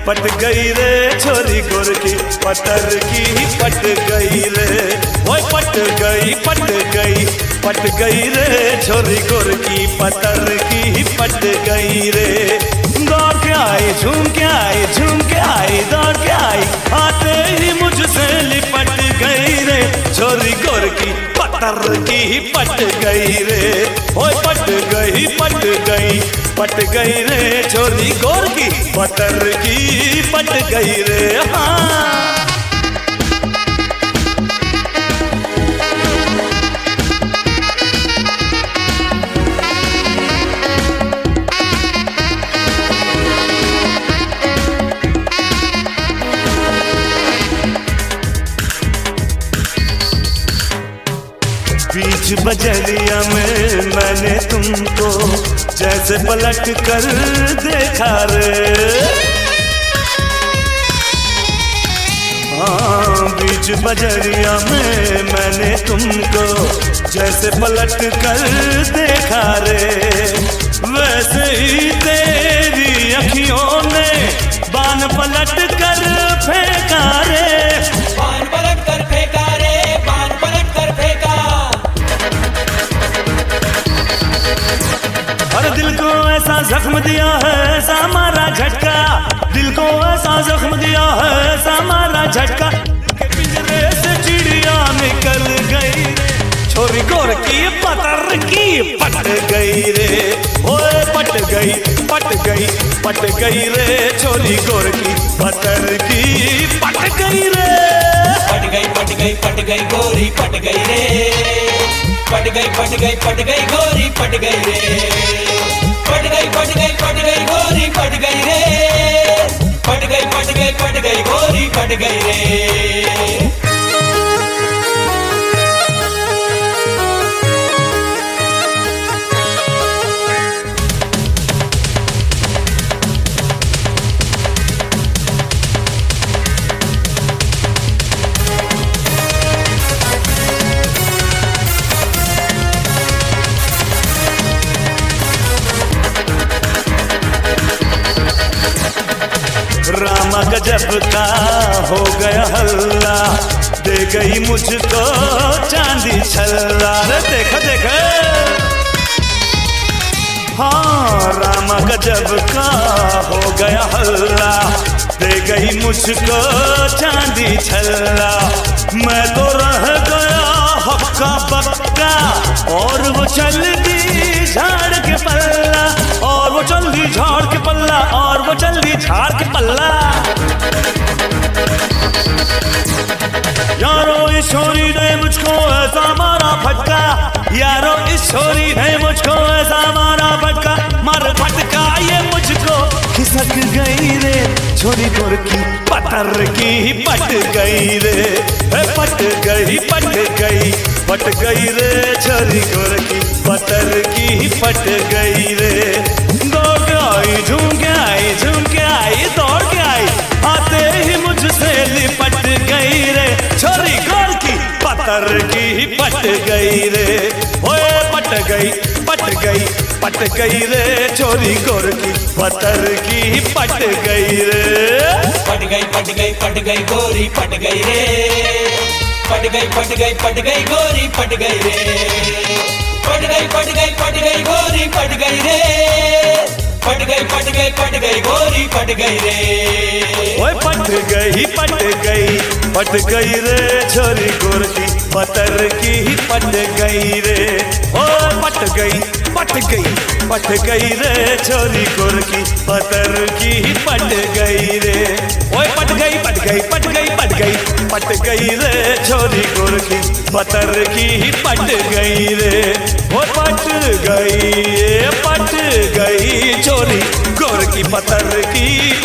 पट गई रे छोरी गोर की पतर की पट गई रे। ओए पट गई पट गई रे छोरी गोर की पतर की पट गई रे। दौड़ के आई झूम के आई दौड़ के आई आते ही मुझसे लिपट गई रे छोरी गोर की पतर की पट गई रे। ओए पट गई रे छोरी गोर की पतर की पट गई रे। हाँ बीच बजरिया में मैंने तुमको जैसे पलट कर देखा रे। हाँ बीच बजरिया में मैंने तुमको जैसे पलट कर देखा रे। वैसे ही तेरी अखियों ने बान पलट कर फेंका रे। बान पलट कर फेंका रे, बान पलट कर फेंका। और दिल को ऐसा जख्म दिया है ऐसा मारा झटका, दिल को ऐसा जख्म दिया है ऐसा मारा झटका। पिंजरे से चिड़िया निकल गई छोरी गोर की पतर की पट गई रे। ओए पट गई रे छोरी गोर की पतर की पट गई रे। पट गई गोरी पट गई रे। पट गई गोरी पट गई रे। पट गई गोरी पट गई रे। पट गई गोरी पट गई रे। रामा गजब का हो गया हल्ला दे गई मुझको चांदी छल्ला रे। देख हाँ रामा गजब का हो गया हल्ला दे गई मुझको चांदी छल्ला। मैं तो रह गया हक्का बक्का और वो चल दी झाड़ के पल्ला, और वो चल दी झाड़ के पल्ला, और वो चल दी झाड़ के पल्ला। यारो इस छोरी ने मुझको ऐसा मारा फटका, यारो इस छोरी ने मुझको ऐसा मारा फटका। मार फटका ये मुझको खिसक गई रे छोरी गोर की पतर की पट गई रे। पट गई रे छोरी गोर की पतर की पट गई रे। दौड़ के आई झूम के आई दौड़ के आई आते ही मुझसे लिपट गई रे छोरी गोर की पतर की पट गई रे। ओए पट गई रे छोरी गोर की पतर की पट गई रे। पट गई गोरी पट गई रे। पट गई गोरी पट गई रे। पट गई गोरी पट गई रे। पट गई गोरी पट गई रे। ओए पट गई रे छोरी गोर की पतर की पट गई रे। ओए पट गई रे छोरी गोर की पतर की पट गई रे। ओए पट गई रे छोरी गोर की पतर की पट गई रे। ओ पट गई छोरी गोर की पतर की